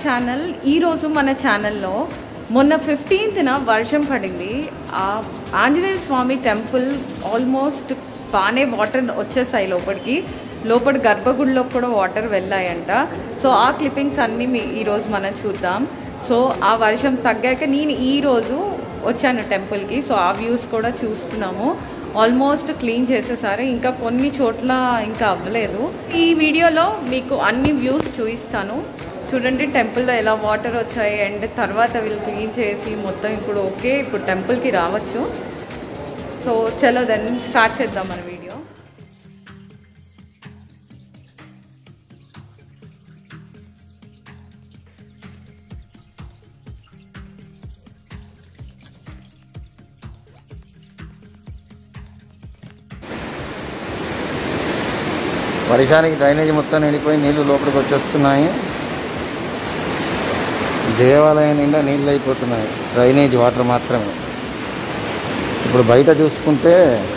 Channel. ఈరోజు మన ఛానల్లో మొన్న 15న వర్షం పడింది. ఆంజనేయ స్వామి టెంపుల్ ఆల్మోస్ట్ బాగానే వాటర్ వచ్చేసాయి లోపల గర్భగుడిలో కూడా వాటర్ వెళ్ళాయంట. సో ఆ క్లిప్పింగ్స్ అన్నీ ఈరోజు మనం చూద్దాం. సో ఆ వర్షం తగ్గాక నేను ఈరోజు వచ్చాను టెంపుల్కి. సో ఆ వ్యూస్ కూడా చూస్తున్నాము. ఆల్మోస్ట్ క్లీన్ చేసేసారు, ఇంకా కొన్ని చోట్ల ఇంకా అవ్వలేదు. ఈ వీడియోలో మీకు అన్ని వ్యూస్ చూపిస్తాను. చూడండి టెంపుల్లో ఎలా వాటర్ వచ్చాయి అండ్ తర్వాత వీళ్ళు క్లీన్ చేసి మొత్తం ఇప్పుడు ఓకే, ఇప్పుడు టెంపుల్కి రావచ్చు. సో చలో దెన్ స్టార్ట్ చేద్దాం మన వీడియో. వర్షానికి డ్రైనేజ్ మొత్తం నిండిపోయి నీళ్లు లోపలికి వచ్చేస్తున్నాయి. దేవాలయం నిండా నీళ్ళు అయిపోతున్నాయి, డ్రైనేజ్ వాటర్ మాత్రమే. ఇప్పుడు బయట చూసుకుంటే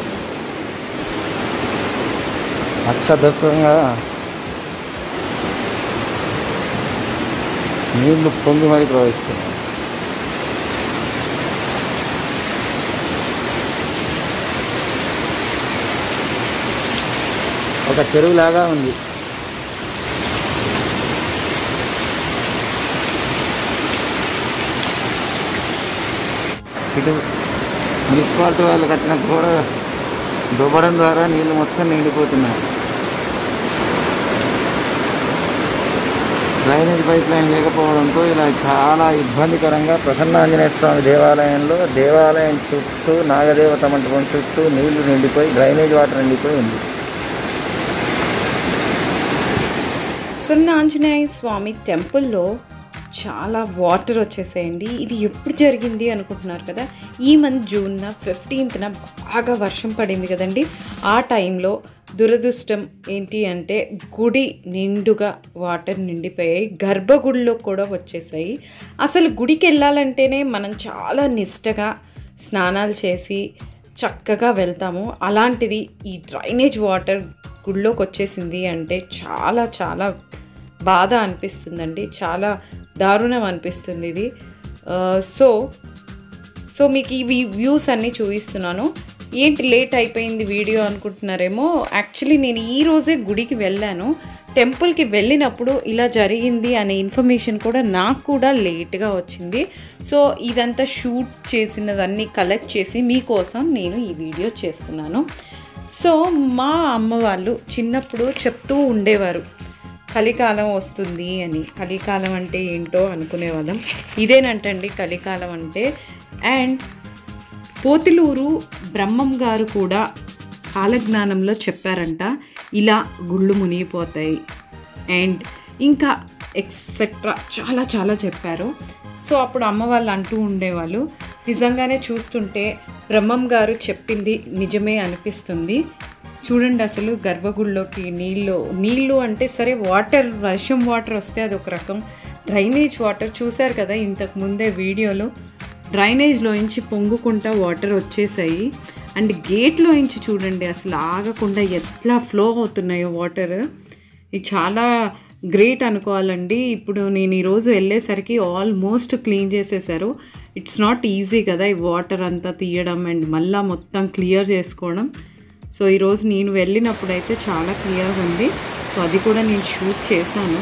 అచ్చదత్తంగా నీళ్లు పొంగి మరీ ప్రవహిస్తున్నాయి. ఒక చెరువులాగా ఉంది. ఇటు మున్సిపాలిటీ వాళ్ళు కట్టిన గోడ దుబ్బడం ద్వారా నీళ్ళు మొత్తం నిండిపోతున్నాయి. డ్రైనేజ్ పైప్ లైన్ లేకపోవడంతో ఇలా చాలా ఇబ్బందికరంగా ప్రసన్న ఆంజనేయ స్వామి దేవాలయం చుట్టూ నాగదేవత మంటపం చుట్టూ నీళ్లు నిండిపోయి డ్రైనేజ్ వాటర్ నిండిపోయి ఉంది. ప్రసన్న ఆంజనేయ స్వామి టెంపుల్లో చాలా వాటర్ వచ్చేసాయండి. ఇది ఎప్పుడు జరిగింది అనుకుంటున్నారు కదా, ఈ మంత్ జూన్ 15న బాగా వర్షం పడింది కదండి. ఆ టైంలో దురదృష్టం ఏంటి అంటే గుడి నిండుగా వాటర్ నిండిపోయాయి, గర్భగుడిలో కూడా వచ్చేసాయి. అసలు గుడికి వెళ్ళాలంటేనే మనం చాలా నిష్టగా స్నానాలు చేసి చక్కగా వెళ్తాము. అలాంటిది ఈ డ్రైనేజ్ వాటర్ గుడిలోకి వచ్చేసింది అంటే చాలా చాలా బాధ అనిపిస్తుందండి, చాలా దారుణం అనిపిస్తుంది ఇది. సో మీకు ఈ వ్యూస్ అన్నీ చూపిస్తున్నాను. ఏంటి లేట్ అయిపోయింది వీడియో అనుకుంటున్నారేమో. యాక్చువల్లీ నేను ఈరోజే గుడికి వెళ్ళాను. టెంపుల్కి వెళ్ళినప్పుడు ఇలా జరిగింది అనే ఇన్ఫర్మేషన్ కూడా నాకు కూడా లేట్గా వచ్చింది. సో ఇదంతా షూట్ చేసినదన్నీ కలెక్ట్ చేసి మీకోసం నేను ఈ వీడియో చేస్తున్నాను. సో మా అమ్మ వాళ్ళు చిన్నప్పుడు చెప్తూ ఉండేవారు కలికాలం వస్తుంది అని. కలికాలం అంటే ఏంటో అనుకునేవాళ్ళం, ఇదేనంటండి కలికాలం అంటే. అండ్ పోతిలూరు బ్రహ్మం గారు కూడా కాలజ్ఞానంలో చెప్పారంట ఇలా గుళ్ళు మునిగిపోతాయి అండ్ ఇంకా ఎక్సెట్రా చాలా చాలా చెప్పారు. సో అప్పుడు అమ్మ వాళ్ళు అంటూ ఉండేవాళ్ళు. నిజంగానే చూస్తుంటే బ్రహ్మం గారు చెప్పింది నిజమే అనిపిస్తుంది. చూడండి అసలు గర్భగుడిలోకి నీళ్ళు అంటే సరే వాటర్, వర్షం వాటర్ వస్తే అది ఒక రకం, డ్రైనేజ్ వాటర్ చూశారు కదా ఇంతకు ముందే వీడియోలో, డ్రైనేజ్లోంచి పొంగుకుంటా వాటర్ వచ్చేసాయి. అండ్ గేట్లోంచి చూడండి అసలు ఆగకుండా ఎట్లా ఫ్లో అవుతున్నాయో వాటర్. ఇది చాలా గ్రేట్ అనుకోవాలండి. ఇప్పుడు నేను ఈరోజు వెళ్ళేసరికి ఆల్మోస్ట్ క్లీన్ చేసేసారు. ఇట్స్ నాట్ ఈజీ కదా ఈ వాటర్ అంతా తీయడం అండ్ మళ్ళీ మొత్తం క్లియర్ చేసుకోవడం. సో ఈరోజు నేను వెళ్ళినప్పుడు అయితే చాలా క్లియర్గా ఉంది. సో అది కూడా నేను షూట్ చేశాను.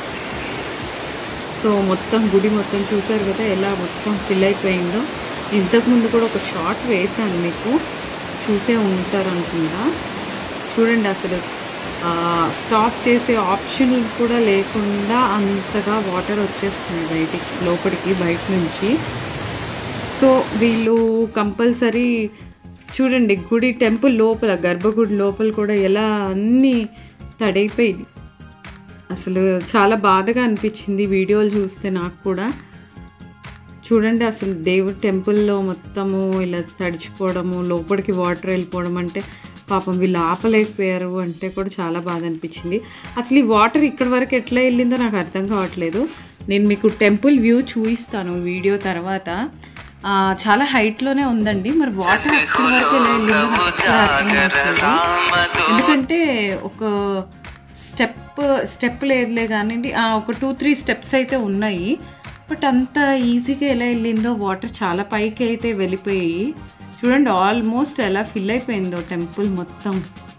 సో మొత్తం గుడి మొత్తం చూసారు కదా ఎలా మొత్తం ఫిల్ అయిపోయిందో. ఇంతకుముందు కూడా ఒక షాట్ వేశాను, మీకు చూసే ఉంటారు అనుకుంటా. చూడండి అసలు స్టాప్ చేసే ఆప్షన్ కూడా లేకుండా అంతగా వాటర్ వచ్చేస్తున్నాయి లోపలికి బయట నుంచి. సో వీళ్ళు కంపల్సరీ చూడండి గుడి టెంపుల్ లోపల, గర్భగుడి లోపల కూడా ఎలా అన్నీ తడైపోయింది. అసలు చాలా బాధగా అనిపించింది వీడియోలు చూస్తే నాకు కూడా. చూడండి అసలు దేవుడి టెంపుల్లో మొత్తము ఇలా తడిచిపోవడము, లోపలికి వాటర్ వెళ్ళిపోవడం అంటే పాపం వీళ్ళు ఆపలేకపోయారు అంటే కూడా చాలా బాధ అనిపించింది. అసలు ఈ వాటర్ ఇక్కడి వరకు ఎట్లా వెళ్ళిందో నాకు అర్థం కావట్లేదు. నేను మీకు టెంపుల్ వ్యూ చూపిస్తాను వీడియో తర్వాత. చాలా హైట్లోనే ఉందండి, మరి వాటర్ ఎక్కడి వరకు ఎలా వెళ్ళిందో నాకు అసలు అర్థం కావట్లేదు. ఎందుకంటే ఒక స్టెప్ స్టెప్ లేదులే కానివ్వండి, ఒక 2-3 స్టెప్స్ అయితే ఉన్నాయి. బట్ అంత ఈజీగా ఎలా వెళ్ళిందో, వాటర్ చాలా పైకి అయితే వెళ్ళిపోయాయి. చూడండి ఆల్మోస్ట్ ఎలా ఫిల్ అయిపోయిందో టెంపుల్ మొత్తం.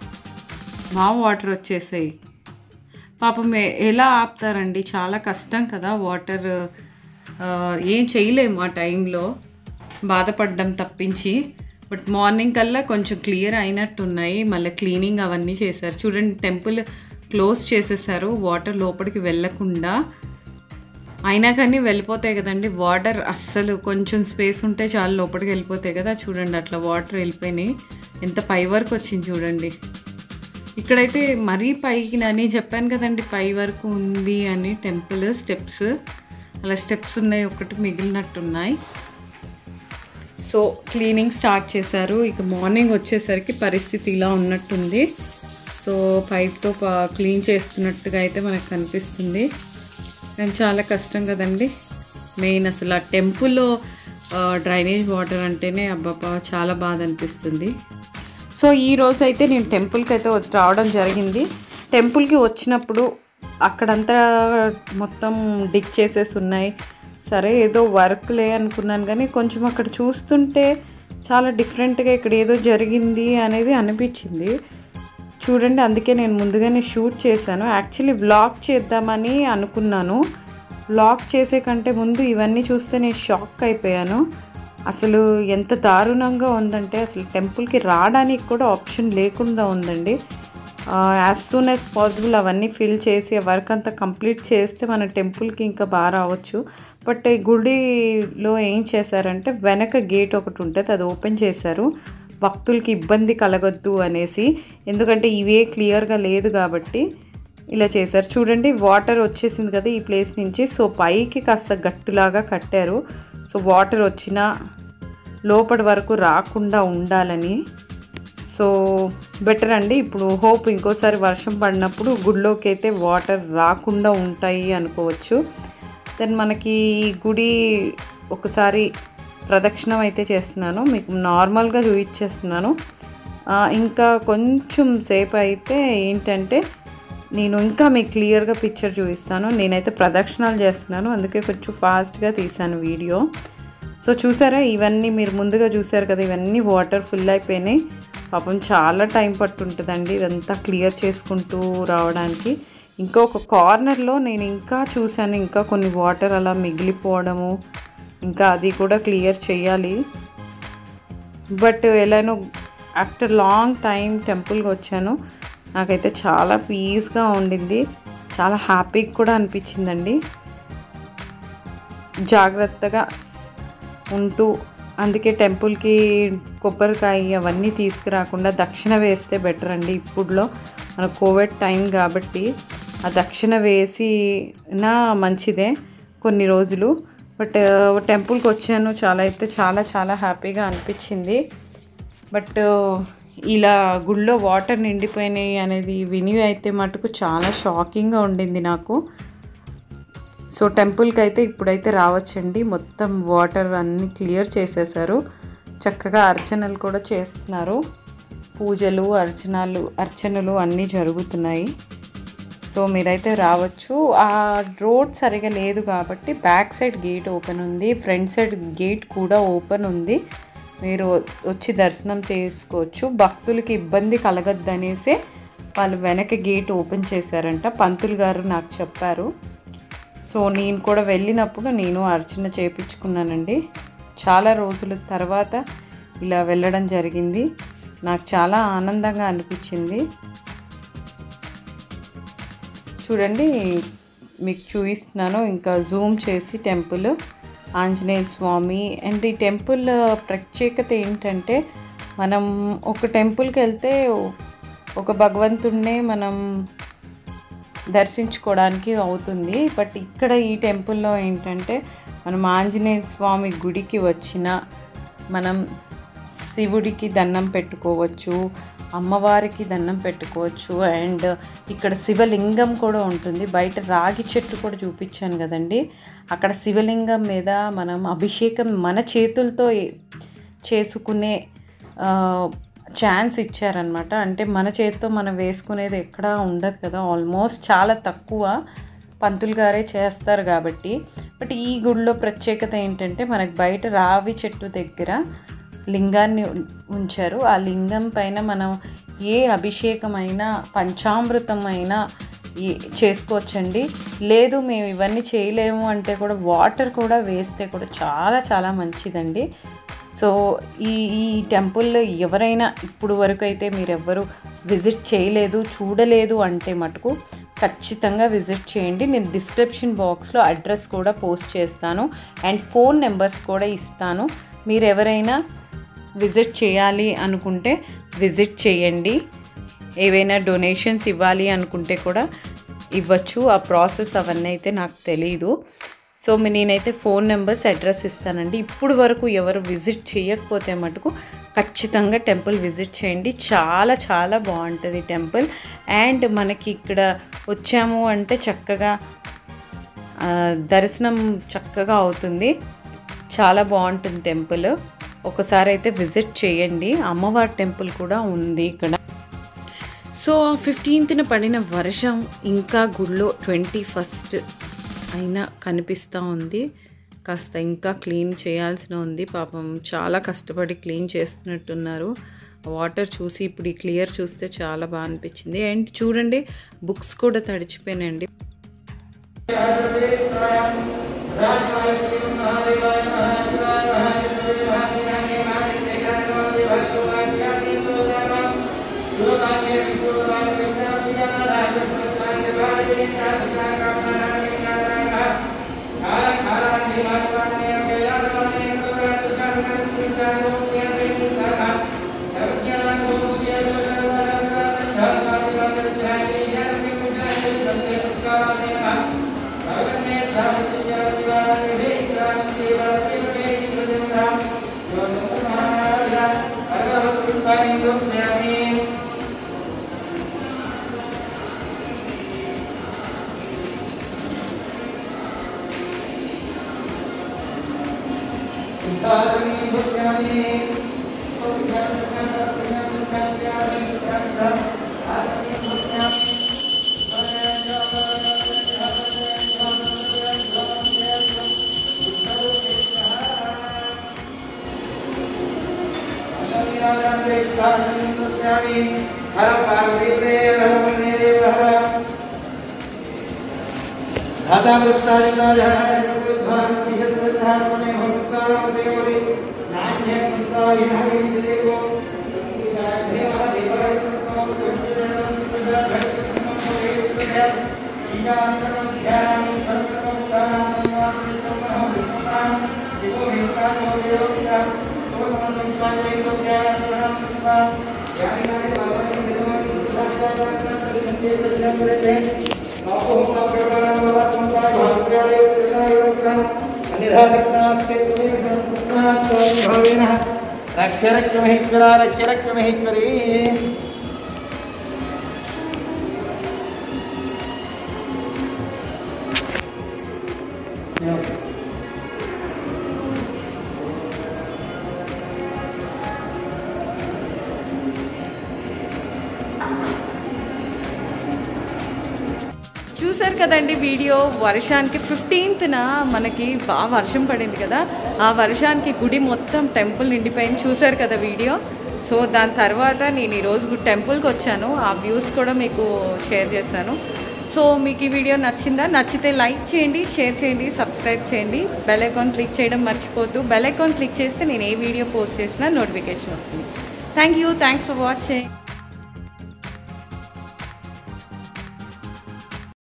వాటర్ వచ్చేసాయి. పాపం ఎలా ఆపుతారండి, చాలా కష్టం కదా వాటర్. ఏం చేయలేము ఆ టైంలో, బాధపడడం తప్పించి. బట్ మార్నింగ్ కల్లా కొంచెం క్లియర్ అయినట్టున్నాయి. మళ్ళీ క్లీనింగ్ అవన్నీ చేశారు. చూడండి టెంపుల్ క్లోజ్ చేసేసారు వాటర్ లోపలికి వెళ్ళకుండా. అయినా కానీ వెళ్ళిపోతాయి కదండి వాటర్. అస్సలు కొంచెం స్పేస్ ఉంటే చాలా లోపలికి వెళ్ళిపోతాయి కదా. చూడండి అట్లా వాటర్ వెళ్ళిపోయినాయి. ఎంత పై వరకు వచ్చింది చూడండి. ఇక్కడైతే మరీ పైకి అని చెప్పాను కదండి, పై వరకు ఉంది అని టెంపుల్ స్టెప్స్. అలా స్టెప్స్ ఉన్నాయి, ఒకటి మిగిలినట్టున్నాయి. సో క్లీనింగ్ స్టార్ట్ చేశారు. ఇక మార్నింగ్ వచ్చేసరికి పరిస్థితి ఇలా ఉన్నట్టుంది. సో పైప్తో క్లీన్ చేస్తున్నట్టుగా అయితే మనకు కనిపిస్తుంది. కానీ చాలా కష్టం కదండి. మెయిన్ అసలు ఆ టెంపుల్లో డ్రైనేజ్ వాటర్ అంటేనే అబ్బాబా చాలా బాధ అనిపిస్తుంది. సో ఈరోజు అయితే నేను టెంపుల్కి అయితే రావడం జరిగింది. టెంపుల్కి వచ్చినప్పుడు అక్కడంతా మొత్తం డిగ్ చేసేసి ఉన్నాయి. సరే ఏదో వర్క్లే అనుకున్నాను, కానీ కొంచెం అక్కడ చూస్తుంటే చాలా డిఫరెంట్గా ఇక్కడ ఏదో జరిగింది అనేది అనిపించింది. చూడండి, అందుకే నేను ముందుగానే షూట్ చేశాను. యాక్చువల్లీ వ్లాగ్ చేద్దామని అనుకున్నాను. వ్లాగ్ చేసే కంటే ముందు ఇవన్నీ చూస్తే నేను షాక్ అయిపోయాను. అసలు ఎంత దారుణంగా ఉందంటే, అసలు టెంపుల్కి రావడానికి కూడా ఆప్షన్ లేకుండా ఉందండి. యాజ్ సూన్ యాజ్ పాసిబుల్ అవన్నీ ఫిల్ చేసి ఆ వర్క్ అంతా కంప్లీట్ చేస్తే మన టెంపుల్కి ఇంకా బాగా రావచ్చు. బట్ ఈ గుడిలో ఏం చేశారంటే, వెనక గేట్ ఒకటి ఉంటుంది, అది ఓపెన్ చేశారు. భక్తులకి ఇబ్బంది కలగొద్దు అనేసి, ఎందుకంటే ఇవే క్లియర్గా లేదు కాబట్టి ఇలా చేశారు. చూడండి వాటర్ వచ్చేసింది కదా ఈ ప్లేస్ నుంచి. సో పైకి కాస్త గట్టులాగా కట్టారు. సో వాటర్ వచ్చినా లోపటి వరకు రాకుండా ఉండాలని. సో బెటర్ అండి. ఇప్పుడు హోప్ ఇంకోసారి వర్షం పడినప్పుడు గుడిలోకి అయితే వాటర్ రాకుండా ఉంటాయి అనుకోవచ్చు. దెన్ మనకి గుడి ఒకసారి ప్రదక్షిణం అయితే చేస్తున్నాను, మీకు నార్మల్గా చూపించేస్తున్నాను. ఇంకా కొంచెం సేపు అయితే ఏంటంటే నేను ఇంకా మీకు క్లియర్గా పిక్చర్ చూపిస్తాను. నేనైతే ప్రదక్షిణాలు చేస్తున్నాను, అందుకే కొంచెం ఫాస్ట్గా తీసాను వీడియో. సో చూసారా, ఇవన్నీ మీరు ముందుగా చూసారు కదా, ఇవన్నీ వాటర్ ఫుల్ అయిపోయినాయి. పాపం చాలా టైం పట్టుంటుందండి ఇదంతా క్లియర్ చేసుకుంటూ రావడానికి. ఇంకా ఒక కార్నర్లో నేను ఇంకా చూశాను, ఇంకా కొన్ని వాటర్ అలా మిగిలిపోవడము, ఇంకా అది కూడా క్లియర్ చేయాలి. బట్ ఎలానో ఆఫ్టర్ లాంగ్ టైం టెంపుల్కి వచ్చాను. నాకైతే చాలా పీస్గా ఉండింది, చాలా హ్యాపీగా కూడా అనిపించిందండి. జాగ్రత్తగా ఉంటూ, అందుకే టెంపుల్కి కొబ్బరికాయ అవన్నీ తీసుకురాకుండా దక్షిణ వేస్తే బెటర్ అండి. ఇప్పుడులో మన కోవిడ్ టైం కాబట్టి ఆ దక్షిణ వేసినా మంచిదే కొన్ని రోజులు. బట్ టెంపుల్కి వచ్చాను, చాలా హ్యాపీగా అనిపించింది. బట్ ఇలా గుళ్ళో వాటర్ నిండిపోయినాయి అనేది విని అయితే మటుకు చాలా షాకింగ్గా ఉండింది నాకు. సో టెంపుల్కి అయితే ఇప్పుడైతే రావచ్చండి. మొత్తం వాటర్ అన్నీ క్లియర్ చేసేసారు. చక్కగా అర్చనలు కూడా చేస్తున్నారు, పూజలు అర్చనలు అన్నీ జరుగుతున్నాయి. సో మీరైతే రావచ్చు. ఆ రోడ్ సరిగా లేదు కాబట్టి బ్యాక్ సైడ్ గేట్ ఓపెన్ ఉంది, ఫ్రంట్ సైడ్ గేట్ కూడా ఓపెన్ ఉంది. మీరు వచ్చి దర్శనం చేసుకోవచ్చు. భక్తులకి ఇబ్బంది కలగద్దనేసే వాళ్ళు వెనక గేట్ ఓపెన్ చేశారంట, పంతులు గారు నాకు చెప్పారు. సో నేను కూడా వెళ్ళినప్పుడు నేను అర్చన చేయించుకున్నానండి. చాలా రోజుల తర్వాత ఇలా వెళ్ళడం జరిగింది. నాకు చాలా ఆనందంగా అనిపించింది. చూడండి మీకు చూపిస్తున్నాను, ఇంకా జూమ్ చేసి టెంపుల్ ఆంజనేయ స్వామి. అండ్ ఈ టెంపుల్ ప్రత్యేకత ఏంటంటే, మనం ఒక టెంపుల్కి వెళ్తే ఒక భగవంతుడినే మనం దర్శించుకోవడానికి అవుతుంది. బట్ ఇక్కడ ఈ టెంపుల్లో ఏంటంటే, మనం ఆంజనేయ స్వామి గుడికి వచ్చిన మనం శివుడికి దండం పెట్టుకోవచ్చు, అమ్మవారికి దండం పెట్టుకోవచ్చు. అండ్ ఇక్కడ శివలింగం కూడా ఉంటుంది. బయట రాగి చెట్టు కూడా చూపించాను కదండి, అక్కడ శివలింగం మీద మనం అభిషేకం మన చేతులతో చేసుకునే ఛాన్స్ ఇచ్చారనమాట. అంటే మన చేతితో మనం వేసుకునేది ఎక్కడా ఉండదు కదా, ఆల్మోస్ట్ చాలా తక్కువ పంతులు గారే చేస్తారు కాబట్టి. బట్ ఈ గుడిలో ప్రత్యేకత ఏంటంటే మనకు బయట రావి చెట్టు దగ్గర లింగాన్ని ఉంచారు. ఆ లింగం పైన మనం ఏ అభిషేకమైనా పంచామృతమైనా చేసుకోవచ్చండి. లేదు మేము ఇవన్నీ చేయలేము అంటే కూడా వాటర్ కూడా వేస్తే కూడా చాలా చాలా మంచిదండి. సో ఈ టెంపుల్లో ఎవరైనా ఇప్పుడు వరకు అయితే మీరెవ్వరూ విజిట్ చేయలేదు, చూడలేదు అంటే మటుకు ఖచ్చితంగా విజిట్ చేయండి. నేను డిస్క్రిప్షన్ బాక్స్లో అడ్రస్ కూడా పోస్ట్ చేస్తాను అండ్ ఫోన్ నెంబర్స్ కూడా ఇస్తాను. మీరు ఎవరైనా విజిట్ చేయాలి అనుకుంటే విజిట్ చేయండి. ఏవైనా డొనేషన్స్ ఇవ్వాలి అనుకుంటే కూడా ఇవ్వచ్చు. ఆ ప్రాసెస్ అవన్నీ అయితే నాకు తెలీదు. సో నేనైతే ఫోన్ నెంబర్స్ అడ్రస్ ఇస్తానండి. ఇప్పుడు వరకు ఎవరు విజిట్ చేయకపోతే మటుకు ఖచ్చితంగా టెంపుల్ విజిట్ చేయండి. చాలా చాలా బాగుంటుంది టెంపుల్. అండ్ మనకి ఇక్కడ వచ్చాము అంటే చక్కగా దర్శనం చక్కగా అవుతుంది. చాలా బాగుంటుంది టెంపుల్. ఒకసారి అయితే విజిట్ చేయండి. అమ్మవారి టెంపుల్ కూడా ఉంది ఇక్కడ. సో 15న పడిన వర్షం ఇంకా గుడిలో 21st అయినా కనిపిస్తూ ఉంది. కాస్త ఇంకా క్లీన్ చేయాల్సిన ఉంది. పాపం చాలా కష్టపడి క్లీన్ చేస్తున్నట్టున్నారు. వాటర్ చూసి ఇప్పుడు ఈ క్లియర్ చూస్తే చాలా బాగా అనిపించింది. అండ్ చూడండి బుక్స్ కూడా తడిచిపోయినాయండి. చూసారు కదండి వీడియో. వర్షానికి 15న మనకి బాగా వర్షం పడింది కదా, ఆ వర్షానికి గుడి మొత్తం టెంపుల్ నిండిపోయింది. చూసారు కదా వీడియో. సో దాని తర్వాత నేను ఈరోజు టెంపుల్కి వచ్చాను. ఆ వ్యూస్ కూడా మీకు షేర్ చేశాను. సో మీకు ఈ వీడియో నచ్చిందా? నచ్చితే లైక్ చేయండి, షేర్ చేయండి, సబ్స్క్రైబ్ చేయండి. బెల్ ఐకాన్ క్లిక్ చేయడం మర్చిపోద్దు. బెల్ ఐకాన్ క్లిక్ చేస్తే నేను ఏ వీడియో పోస్ట్ చేసినా నోటిఫికేషన్ వస్తుంది. Thank you. Thanks for watching.